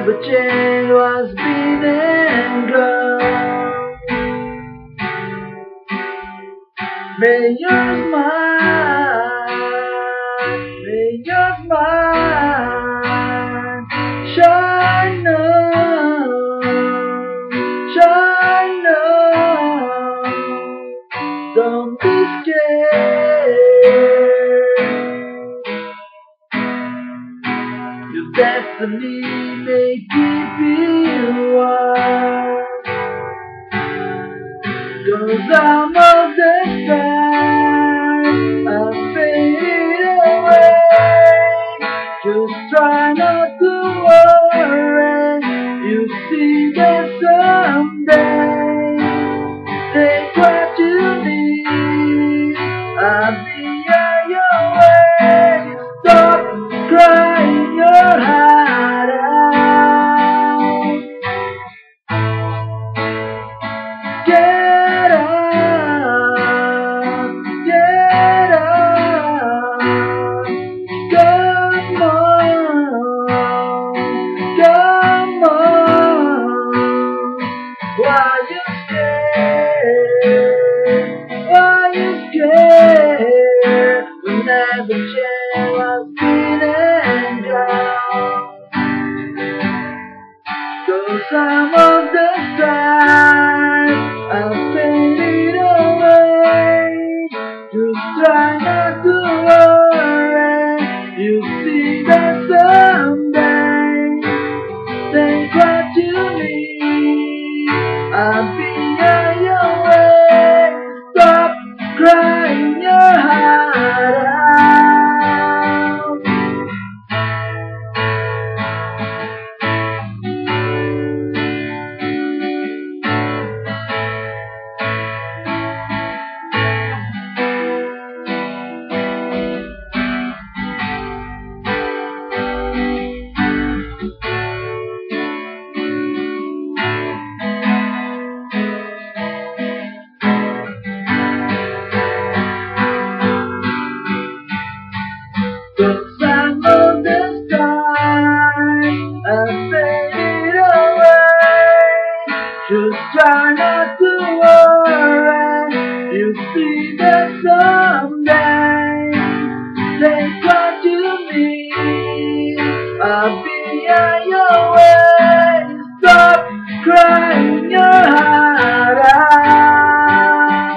never change what's been and gone. May your smile shine on, shine on. Don't be scared. Your destiny may keep you warm. 'Cause some of the stars are fading away. Just try not to worry. You see that someday. Take what you need. I'll be on your way. Stop crying your heart out. Get up, get up. Come on. Why you scared? Why you scared? We'll never change what's been and gone. 'Cause some of the stars are fading away. Just try not to worry. You see that someday. Take what you need. I'll be on your way. Stop crying your heart out. Cause some of the stars are fading away. Just try not to worry. You see that someday. Take what you need. I'll be on your way. Stop crying your heart out.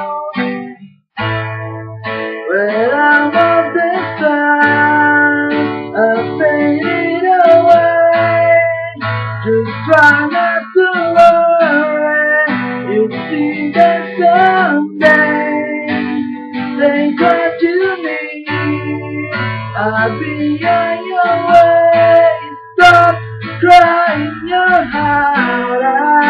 Well, I'm of the stars are fading away. Just try not to worry. You'll see that someday. Take what you need. I'll be on your way. Stop crying your heart out.